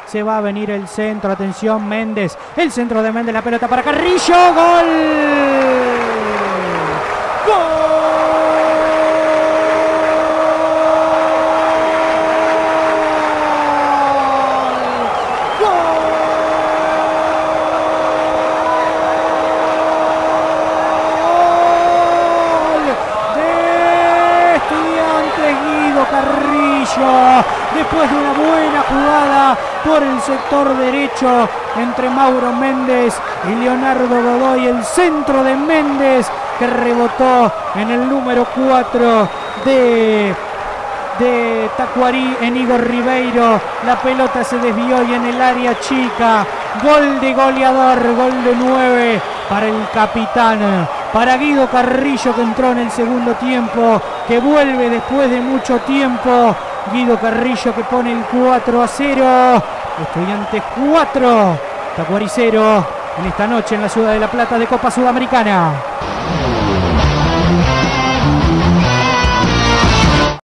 Se va a venir el centro. Atención, Méndez. El centro de Méndez. La pelota para Carrillo. ¡Gol! ¡Gol! Carrillo, después de una buena jugada por el sector derecho entre Mauro Méndez y Leonardo Godoy, el centro de Méndez que rebotó en el número 4 de Tacuarí, en Igor Ribeiro. La pelota se desvió y en el área chica, gol de goleador, gol de 9 para el capitán, para Guido Carrillo, que entró en el segundo tiempo, que vuelve después de mucho tiempo. Guido Carrillo que pone el 4-0. Estudiantes 4, Tacuarí 0 en esta noche en la ciudad de La Plata de Copa Sudamericana.